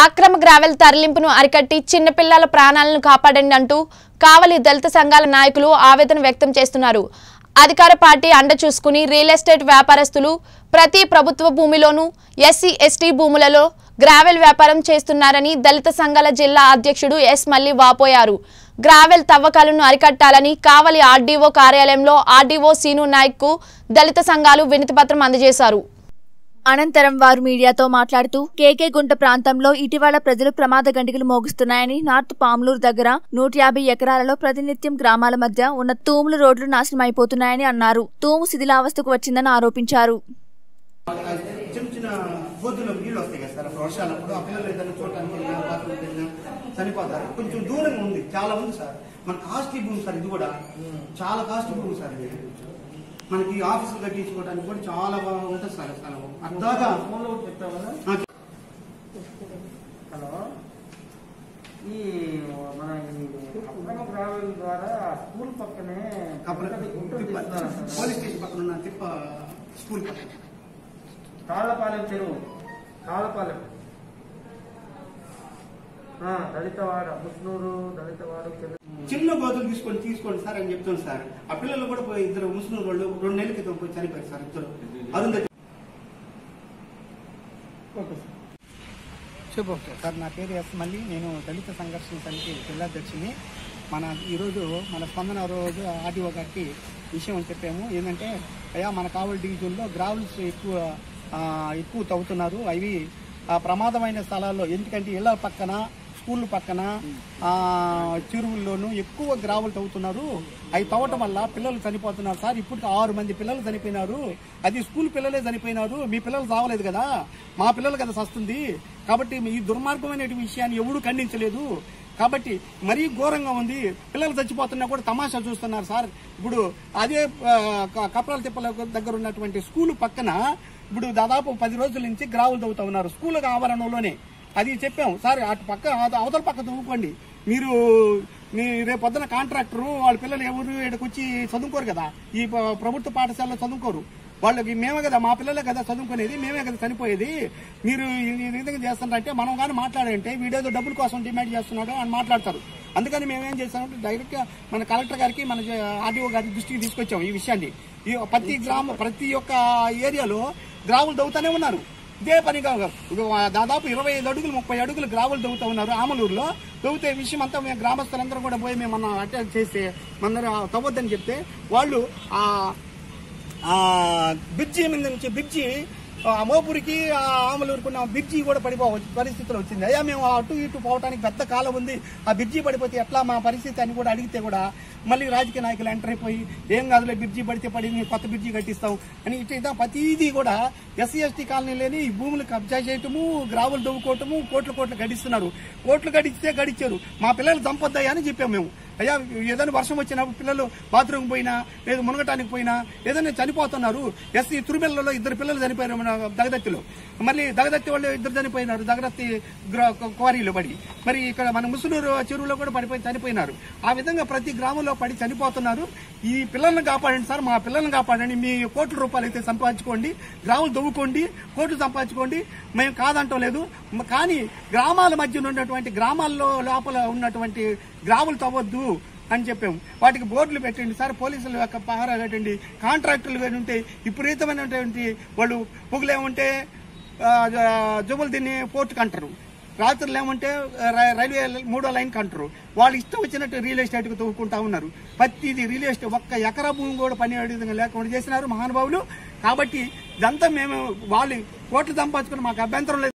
అక్రమ గ్రావెల్ తరలింపును అరికట్టి చిన్నపిల్లల ప్రాణాలను కాపాడండి అంటూ కావలి దళిత సంఘాల నాయకులు ఆవేదన వ్యక్తం చేస్తున్నారు. అధికార పార్టీ అండ చూసుకుని రియల్ ఎస్టేట్ వ్యాపారస్తులు ప్రతి ప్రభుత్వ భూమిలోనూ ఎస్సీ ఎస్టీ భూములలో గ్రావెల్ వ్యాపారం చేస్తున్నారని దళిత సంఘాల జిల్లా అధ్యక్షుడు ఎస్ మల్లి వాపోయారు. గ్రావెల్ తవ్వకాలను అరికట్టాలని కావలి ఆర్డీఓ కార్యాలయంలో ఆర్డీఓ సీను నాయక్ కు దళిత సంఘాలు వినతిపత్రం అందజేశారు. అనంతరం వారు మీడియాతో మాట్లాడుతూ కేకే గుంట ప్రాంతంలో ఇటీవల ప్రజలు ప్రమాద గంటికలు మోగిస్తున్నాయని, నార్త్ పాములూరు దగ్గర 150 ఎకరాలలో ప్రతినిత్యం గ్రామాల మధ్య ఉన్న తూములు రోడ్లు నాశనం అయిపోతున్నాయని అన్నారు. తూము శిథిలావస్థకు వచ్చిందని ఆరోపించారు. చనిపోతారు. కొంచెం దూరంగా ఉంది, చాలా ఉంది సార్. మన కాస్ట్లీ భూమి సార్, ఇది కూడా చాలా కాస్ట్లీ భూమి సార్. ఇది మనకి ఆఫీసులు కట్టించుకోవడానికి కూడా చాలా బాగా ఉంటుంది సార్. స్థలం అర్థాగా హలో, ఈ మన అక్రమ గ్రావెల్ ద్వారా స్కూల్ పక్కనే పోలీస్ స్టేషన్ పక్కన ఉన్న తిప్ప స్కూల్ పక్కన తాళ్లపాలెం చెరువు, తాళ్లపాలెం దళితవాడ, ముస్నూరు దళితవాడ చిన్న గోతులు తీసుకోండి సార్ అని చెప్తాను సార్. ఆ పిల్లలు కూడా పోయి ఇద్దరు ముస్లిం వాళ్ళు 2 నెలల క్రితం పోయి చనిపోయారు సార్. ఇద్దరు అరుంధతి. చెప్పు సార్. నా పేరు ఎస్ మల్లి. నేను దళిత సంఘర్షణ సమితి జిల్లాధ్యక్షుని. ఈరోజు మన స్పందన రోజు ఆర్డీఓ గారికి విషయం చెప్పాము. ఏంటంటే అయ్యా, మన కావలి డివిజన్లో గ్రావెల్స్ ఎక్కువ తవ్వుతున్నారు. అవి ప్రమాదమైన స్థలాల్లో, ఎందుకంటే ఇళ్ల పక్కన, స్కూల్ పక్కన, చెరువుల్లోనూ ఎక్కువ గ్రావెల్ తవ్వుతున్నారు. అవి తవ్వటం వల్ల పిల్లలు చనిపోతున్నారు సార్. ఇప్పటికి 6 మంది పిల్లలు చనిపోయినారు. అది స్కూల్ పిల్లలే చనిపోయినారు. మీ పిల్లలు చావలేదు కదా, మా పిల్లలు కదా వస్తుంది. కాబట్టి ఈ దుర్మార్గమైన విషయాన్ని ఎవడూ ఖండించలేదు. కాబట్టి మరీ ఘోరంగా ఉంది. పిల్లలు చచ్చిపోతున్నా కూడా తమాషా చూస్తున్నారు సార్. ఇప్పుడు అదే కప్రాల తిప్పల దగ్గర ఉన్నటువంటి స్కూల్ పక్కన ఇప్పుడు దాదాపు 10 రోజుల నుంచి గ్రావెల్ తవ్వుతా ఉన్నారు స్కూల్ ఆవరణలోనే. అది చెప్పాము సార్, అటు పక్క అవతల పక్క తవ్వుకోండి. మీరు రేపు పొద్దున కాంట్రాక్టరు వాళ్ళ పిల్లలు ఎవరు ఇక్కడికి వచ్చి చదువుకోరు కదా, ఈ ప్రభుత్వ పాఠశాలలో చదువుకోరు. వాళ్ళకి మేమే కదా, మా పిల్లలే కదా చదువుకునేది, మేమే కదా చనిపోయేది. మీరు ఈ విధంగా చేస్తున్నారంటే, మనం కానీ మాట్లాడంటే వీడేదో డబ్బుల కోసం డిమాండ్ చేస్తున్నాడు అని మాట్లాడతారు. అందుకని మేమేం చేస్తామంటే డైరెక్ట్ గా మన కలెక్టర్ గారికి, మన ఆర్డీఓ గారి దృష్టికి తీసుకొచ్చాము ఈ విషయాన్ని. ప్రతి ఒక్క ఏరియాలో గ్రావెల్ తవ్వుతానే ఉన్నారు. ఇదే పనిగా దాదాపు 25 అడుగులు 30 అడుగులు గ్రావెల్ తవ్వుతా ఉన్నారు. ఆమలూరులో తవ్వుతే విషయం అంతా మేము గ్రామస్తులందరం కూడా పోయి మేము అటాక్ చేస్తే మన తవ్వద్దని చెప్తే వాళ్ళు బ్రిడ్జి మీద నుంచి బ్రిడ్జి మోపూరికి ఆమలూరుకు ఉన్న బ్రిడ్జి కూడా పడిపోయే పరిస్థితిలో వచ్చింది. అయ్యా, మేము అటు ఇటు పోవడానికి పెద్ద కాలం ఉంది, ఆ బ్రిడ్జి పడిపోతే ఎట్లా మా పరిస్థితి అని కూడా అడిగితే కూడా మళ్ళీ రాజకీయ నాయకులు ఎంటర్ అయిపోయి ఏం కాదులే, బ్రిడ్జి పడితే పడి కొత్త బ్రిడ్జి కట్టిస్తాం అని ఇట్లా ప్రతిదీ కూడా ఎస్సీ ఎస్టీ కాలనీలోని ఈ భూములు కబ్జా చేయటము, గ్రావులు దవ్వుకోవటము, కోట్లు గడిస్తున్నారు. కోట్లు గడిచారు. మా పిల్లలు చంపొద్దాయా అని చెప్పాము మేము. అయ్యా, ఏదైనా వర్షం వచ్చినప్పుడు పిల్లలు బాత్రూమ్ పోయినా లేదా మునగటానికి పోయినా ఏదైనా చనిపోతున్నారు. ఎస్సీ తురుమెల్లలో 2 పిల్లలు చనిపోయారు మన దగదత్తిలో. మళ్ళీ దగదత్తి వాళ్ళు 2 చనిపోయినారు దగదత్తి క్వారీలో పడి. మరి ఇక్కడ మన ముసునూరు చెరువులో కూడా పడిపోయి చనిపోయినారు. ఆ విధంగా ప్రతి గ్రామంలో పడి చనిపోతున్నారు. ఈ పిల్లల్ని కాపాడండి సార్, మా పిల్లల్ని కాపాడండి. మీ కోట్ల రూపాయలు అయితే సంపాదించుకోండి, గ్రాములు దవ్వుకోండి, కోట్లు సంపాదించుకోండి, మేము కాదంటం లేదు. కానీ గ్రామాల మధ్య ఉన్నటువంటి, గ్రామాల్లో లోపల ఉన్నటువంటి గ్రాములు తవ్వద్దు అని చెప్పాము. వాటికి బోర్డులు పెట్టండి సార్, పోలీసులు యొక్క పహారా పెట్టండి. కాంట్రాక్టర్లు ఉంటే విపరీతమైనటువంటి వాళ్ళు పొగులేమంటే జుబులు దీన్ని పోర్టుకు అంటారు, రాత్రులు ఏమంటే రైల్వే 3వ లైన్కి అంటారు. వాళ్ళు ఇష్టం వచ్చినట్టు రియల్ ఎస్టేట్కి తవ్వుకుంటా ఉన్నారు. ప్రతిదీ రియల్ ఎస్టేట్, ఒక్క ఎకరా భూమి కూడా పని విధంగా లేకుండా చేసినారు మహానుభావులు. కాబట్టి ఇదంతా మేము వాళ్ళు కోట్లు సంపాదించుకుని మాకు అభ్యంతరం లేదు.